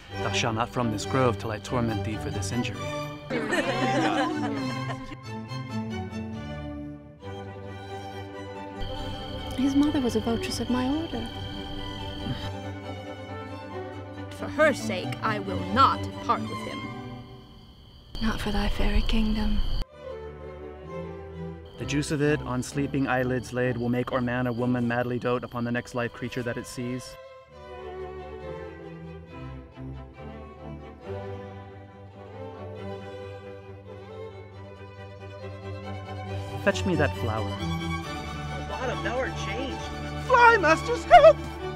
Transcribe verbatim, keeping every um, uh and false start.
Thou shalt not from this grove till I torment thee for this injury. His mother was a votress of my order. For her sake, I will not part with him. Not for thy fairy kingdom. The juice of it, on sleeping eyelids laid, will make or man or woman madly dote upon the next live creature that it sees. Fetch me that flower. Bottom, thou art changed. Fly, masters, help!